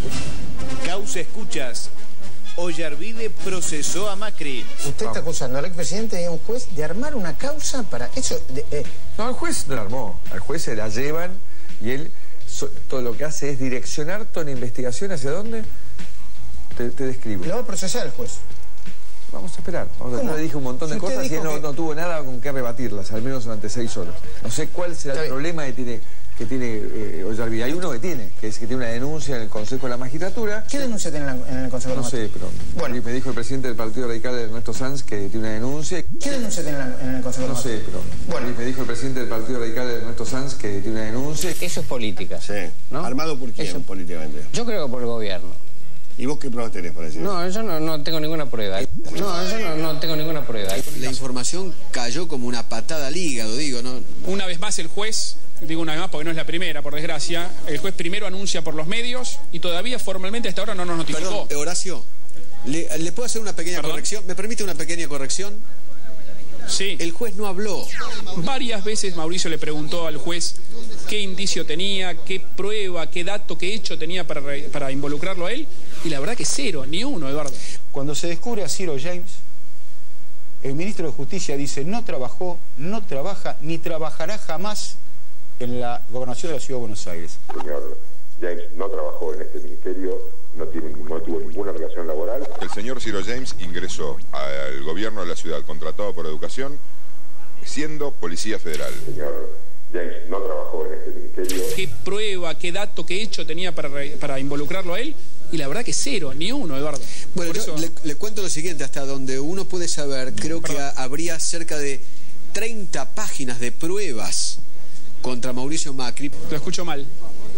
Causa Escuchas. Ollarvide procesó a Macri. Usted está acusando al expresidente y a un juez de armar una causa para eso. No, el juez no la armó. Al juez se la llevan y él todo lo que hace es direccionar toda la investigación. ¿Hacia dónde? Te describo. Lo va a procesar el juez. Vamos a esperar. Le dije un montón de cosas y él no tuvo nada con qué rebatirlas, al menos durante 6 horas. No sé cuál será el problema que tiene Ollarvide. Hay uno que tiene una denuncia en el Consejo de la Magistratura. ¿Qué denuncia tiene en el Consejo de la Magistratura? No sé, pero me dijo el presidente del Partido Radical, Ernesto Sanz, que tiene una denuncia. ¿Qué denuncia tiene en el Consejo de la Magistratura? No sé, pero me dijo el presidente del Partido Radical, Ernesto Sanz, que tiene una denuncia. Eso es política. Sí. ¿No? ¿Armado por quién políticamente? Yo creo que por el gobierno. ¿Y vos qué pruebas tenés para decir eso? No, yo no tengo ninguna prueba. No tengo ninguna prueba. La información cayó como una patada al hígado, digo, ¿no? Una vez más el juez, digo una vez más porque no es la primera, por desgracia, el juez primero anuncia por los medios y todavía formalmente hasta ahora no nos notificó. Perdón, Horacio, ¿le puedo hacer una pequeña corrección? ¿Me permite una pequeña corrección? Sí. El juez no habló. Varias veces Mauricio le preguntó al juez qué indicio tenía, qué prueba, qué dato, qué hecho tenía para involucrarlo a él. Y la verdad que cero, ni uno, Eduardo. Cuando se descubre a Ciro James, el ministro de Justicia dice no trabajó, no trabaja, ni trabajará jamás en la gobernación de la Ciudad de Buenos Aires. Señor James no trabajó en este ministerio, no tuvo ninguna relación laboral. El señor Ciro James ingresó al gobierno de la ciudad, contratado por Educación, siendo policía federal. Señor James no trabajó en este ministerio. ¿Qué prueba, qué dato, qué hecho tenía para involucrarlo a él? Y la verdad que cero, ni uno, Eduardo. Bueno, yo le cuento lo siguiente, hasta donde uno puede saber, creo que habría cerca de 30 páginas de pruebas contra Mauricio Macri. Lo escucho mal.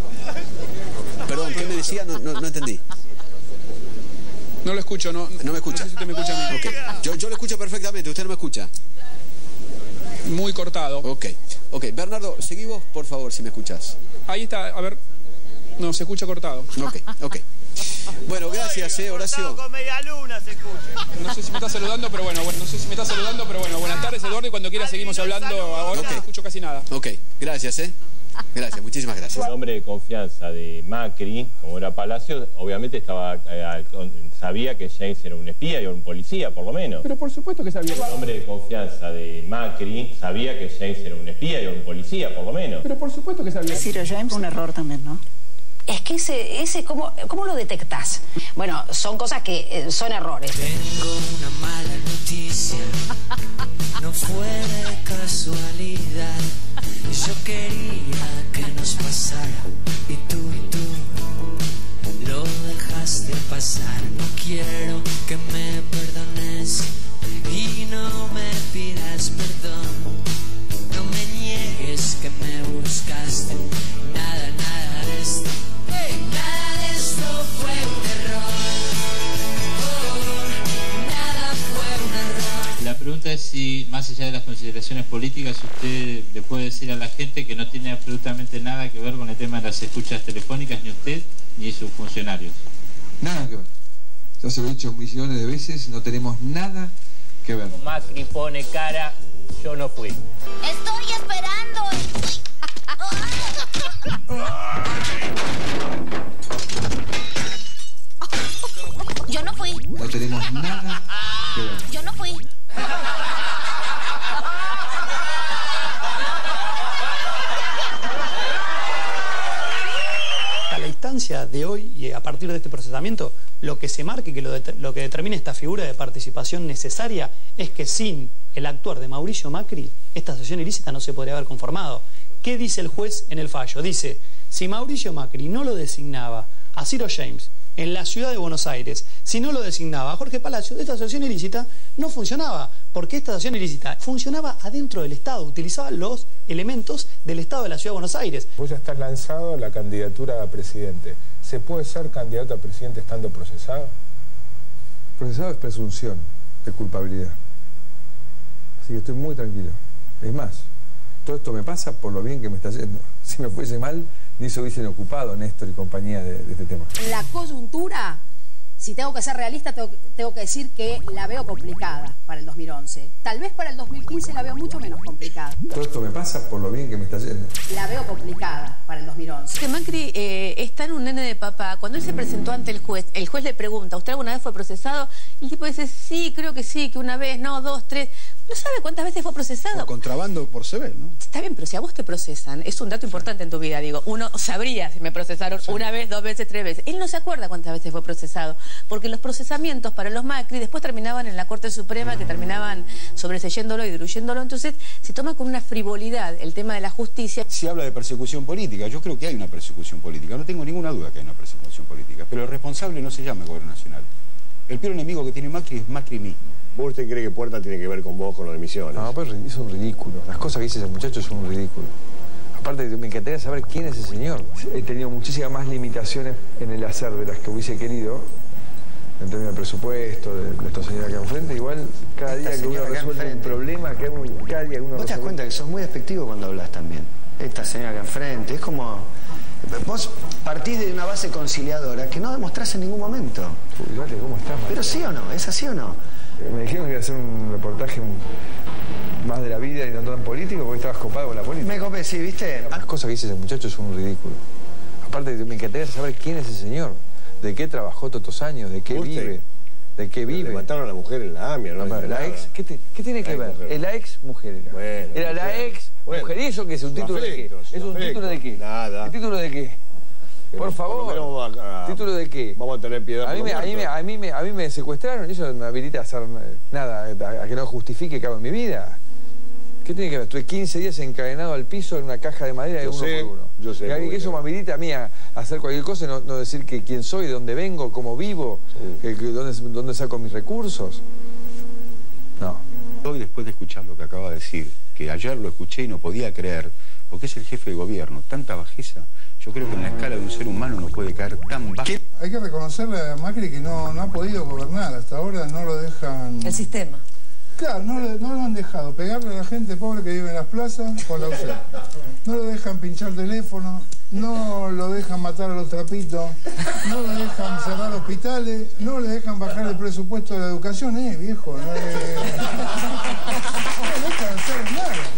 Perdón, ¿qué me decía? No entendí. No lo escucho, no me escucha. No sé si usted me escucha a mí. Okay. Yo lo escucho perfectamente, usted no me escucha. Muy cortado. Ok. Bernardo, seguí vos, por favor, si me escuchás. Ahí está, a ver. No, se escucha cortado. Ok. Bueno, gracias, Horacio. Con media luna se escucha. No sé si me está saludando, pero bueno, buenas tardes, Eduardo, y cuando quiera seguimos hablando. Ahora no escucho casi nada. Ok, gracias, Gracias, muchísimas gracias. El hombre de confianza de Macri, como era Palacio, obviamente sabía que James era un espía y un policía, por lo menos. Pero por supuesto que sabía. El hombre de confianza de Macri sabía que James era un espía y un policía, por lo menos. Pero por supuesto que sabía. Ciro James, un error también, ¿no? Es que ese ¿cómo lo detectás? Bueno, son cosas que son errores. Tengo una mala noticia, no fue de casualidad. Yo quería que nos pasara y tú lo dejaste pasar. No quiero que me perdones y no me pidas perdón. No me niegues que me buscaste, nada de esto. Nada de esto fue un error. Nada fue un error. La pregunta es si, más allá de las consideraciones políticas, usted le puede decir a la gente que no tiene absolutamente nada que ver con el tema de las escuchas telefónicas, ni usted ni sus funcionarios. Nada que ver. Ya se lo he dicho millones de veces, no tenemos nada que ver. Macri pone cara, yo no fui. Estoy esperando. Yo no fui. No tenemos nada que ver. Yo no fui. A la instancia de hoy y a partir de este procesamiento, lo que se marque, que lo que determina esta figura de participación necesaria es que sin el actuar de Mauricio Macri, esta asociación ilícita no se podría haber conformado. ¿Qué dice el juez en el fallo? Dice, si Mauricio Macri no lo designaba a Ciro James en la ciudad de Buenos Aires, si no lo designaba a Jorge Palacio, esta asociación ilícita no funcionaba, porque esta asociación ilícita funcionaba adentro del Estado, utilizaba los elementos del Estado de la ciudad de Buenos Aires. Vos ya estás lanzado a la candidatura a presidente. ¿Se puede ser candidato a presidente estando procesado? Procesado es presunción de culpabilidad. Así que estoy muy tranquilo. Es más, todo esto me pasa por lo bien que me está yendo. Si me fuese mal, ni se hubiesen ocupado Néstor y compañía de este tema. En la coyuntura, si tengo que ser realista, tengo que decir que la veo complicada para el 2011. Tal vez para el 2015 la veo mucho menos complicada. Todo esto me pasa por lo bien que me está yendo. La veo complicada para el 2011. Que Macri está en un nene de papá. Cuando él se presentó ante el juez le pregunta, ¿usted alguna vez fue procesado? Y el tipo dice, sí, creo que sí, que una vez, no, 2, 3... No sabe cuántas veces fue procesado. Por contrabando por Sebel, ¿no? Está bien, pero si a vos te procesan, es un dato importante en tu vida, digo. Uno sabría si me procesaron una vez, 2 veces, 3 veces. Él no se acuerda cuántas veces fue procesado, porque los procesamientos para los Macri después terminaban en la Corte Suprema, que terminaban sobreseyéndolo y diluyéndolo. Entonces, se toma con una frivolidad el tema de la justicia. Si habla de persecución política, yo creo que hay una persecución política. No tengo ninguna duda que hay una persecución política. Pero el responsable no se llama Gobierno Nacional. El peor enemigo que tiene Macri es Macri mismo. ¿Vos usted cree que Puerta tiene que ver con vos, con las emisiones? No, pero es un ridículo. Las cosas que dice ese muchacho son un ridículo. Aparte, me encantaría saber quién es ese señor. He tenido muchísimas más limitaciones en el hacer de las que hubiese querido, en términos del presupuesto, de esta señora que enfrente. Igual, cada día que uno resuelve un problema, cada día que uno ¿Vos te das cuenta que sos muy despectivo cuando hablas también? Esta señora que enfrente, es como... Vos partís de una base conciliadora que no demostrás en ningún momento. Uy, vale, ¿cómo estás, María? Pero sí o no, ¿es así o no? Me dijeron que iba a hacer un reportaje más de la vida y no tan político porque estabas copado con la política. Me copé, sí, ¿viste? Las cosas que dice ese muchacho son un ridículo. Aparte, me encantaría saber quién es ese señor, de qué trabajó todos estos años, de qué vive, de qué vive. Le mataron a la mujer en la AMIA, ¿no? La ex, ¿qué tiene que ver? Es la ex mujer era. Bueno, era la ex mujer. ¿Y eso qué es? ¿Un título de qué? ¿Es un título de qué? Nada. ¿El título de qué? Por favor, ¿título de qué? Vamos a tener piedad. A mí me secuestraron, eso me habilita a hacer nada, a que no justifique que hago en mi vida. ¿Qué tiene que ver? Estuve 15 días encadenado al piso en una caja de madera de uno por uno. Yo sé. Que eso me habilita a mí a hacer cualquier cosa y no decir que quién soy, de dónde vengo, cómo vivo, dónde saco mis recursos. No. Hoy, después de escuchar lo que acaba de decir, que ayer lo escuché y no podía creer, porque es el jefe de gobierno, tanta bajeza, yo creo que en la escala de un ser humano no puede caer tan bajo. Hay que reconocerle a Macri que no ha podido gobernar, hasta ahora no lo dejan... El sistema. Claro, no lo han dejado pegarle a la gente pobre que vive en las plazas con la UCE. No lo dejan pinchar teléfono, no lo dejan matar a los trapitos, no lo dejan cerrar hospitales, no le dejan bajar el presupuesto de la educación, viejo. No le dejan hacer nada.